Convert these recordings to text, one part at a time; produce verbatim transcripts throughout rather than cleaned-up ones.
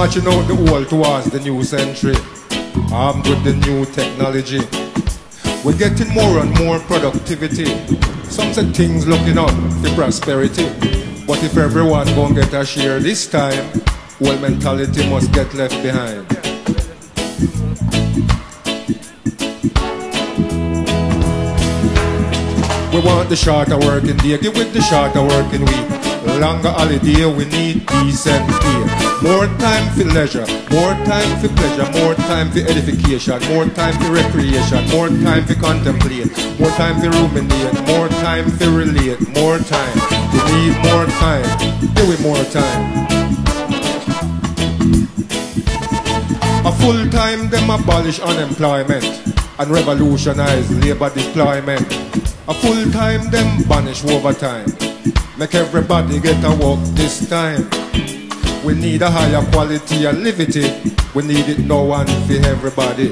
marching out the old towards the new century, armed with the new technology. We're getting more and more productivity. Some say things looking up for prosperity. But if everyone gon' get a share this time, old mentality must get left behind. We want the shorter working day, give with the shorter working week. Longer holiday, we need decent pay. More time for leisure, more time for pleasure, more time for edification, more time for recreation, more time for contemplate, more time for ruminate, more time for relate, more time. We need more time, give it more time. A full time them abolish unemployment and revolutionize labor deployment. A full time them banish overtime. Make everybody get a work this time. We need a higher quality of liberty. We need it no one for everybody.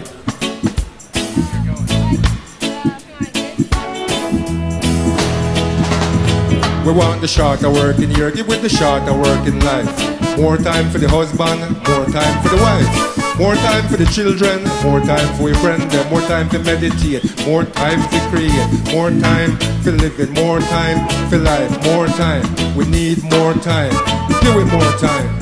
We want the shorter working year, give with the shorter working life. More time for the husband, more time for the wife. More time for the children, more time for your friend, more time to meditate, more time to create, more time for living, more time for life, more time. We need more time. Give it more time.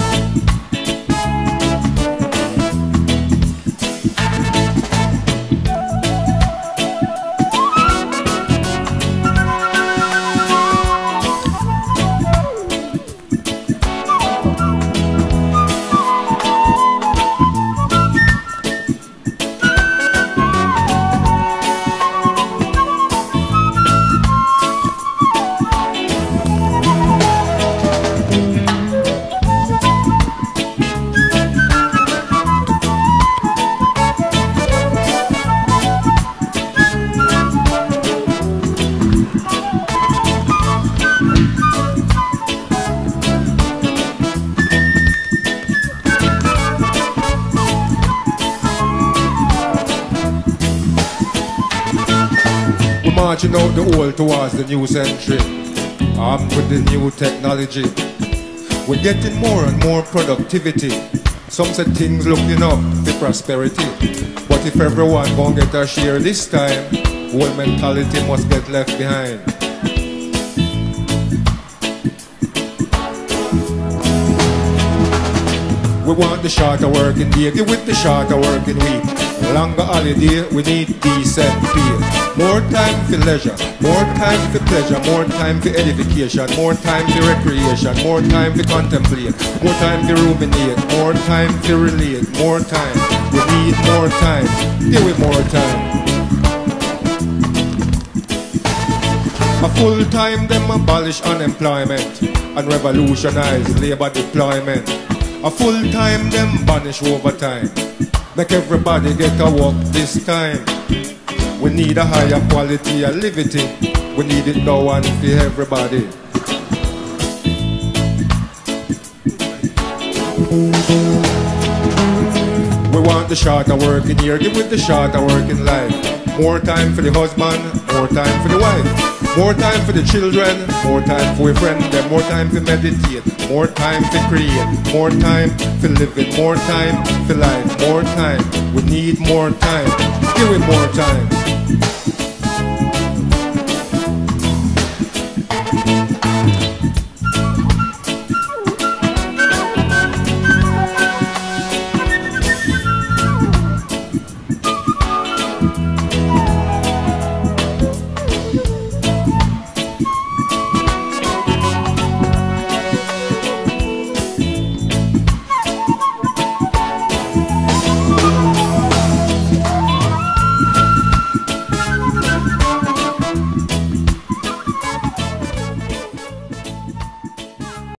Marching out the old towards the new century, armed with the new technology. We're getting more and more productivity. Some say things looking up for prosperity. But if everyone gon' get a share this time, old mentality must get left behind. We want the shorter working day, give with the shorter working week. Longer holiday, we need decent pay. More time for leisure, more time for pleasure, more time for edification, more time for recreation, more time for contemplate, more time for ruminate, more time for relate, more time. We need more time. Give it more time. A full time them abolish unemployment and revolutionize labor deployment. A full time them banish overtime. Make everybody get a work this time. We need a higher quality of liberty. We need it now and for everybody. We want the shorter working year, give with the shorter working life. More time for the husband, more time for the wife. More time for the children, more time for your friend, and more time to meditate, more time to create, more time for living, more time for life, more time. We need more time. Give it more time.